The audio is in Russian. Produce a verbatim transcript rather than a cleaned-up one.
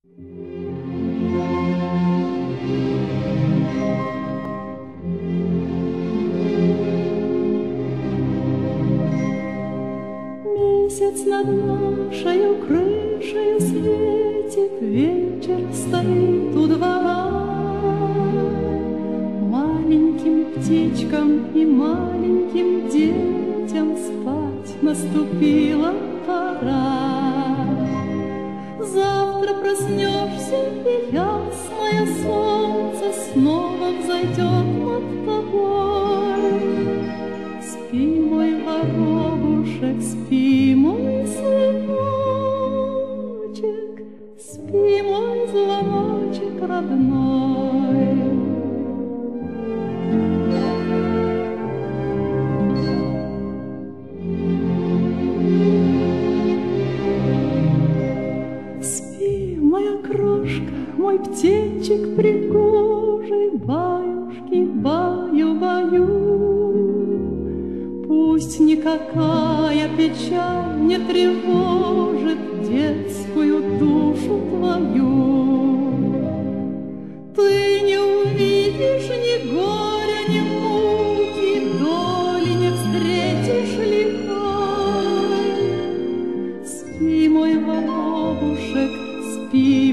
Месяц над нашею крышею светит, вечер стоит у двора. Маленьким птичкам и маленьким детям спать наступила пора. Завтра проснешься, и ясное солнце снова взойдет над тобой. Спи, мой воробушек, спи, мой сыночек, спи, мой звоночек родной. Спи, моя крошка, мой птенчик пригожий, баюшки, баю-баю. Пусть никакая печаль не тревожит детскую душу твою. Ты не увидишь ни горя, ни муки, доли не встретишь лихой. Спи, мой воробушек, спи,